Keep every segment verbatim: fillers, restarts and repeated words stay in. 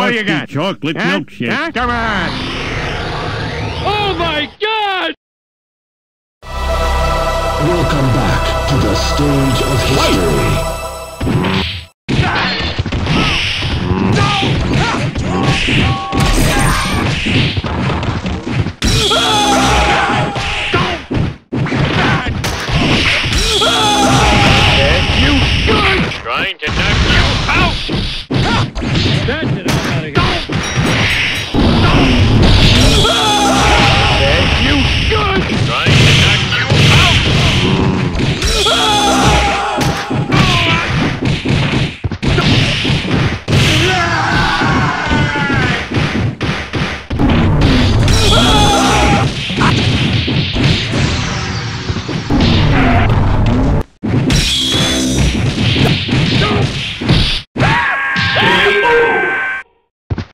all you got? Chocolate Huh? milkshake. Huh? Come on. Oh my God! Welcome back to the stage of history. Trying to knock you out! That's it, I'm out of here. There you good! Trying to knock you out!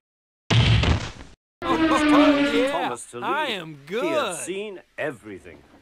I am good. He had seen everything.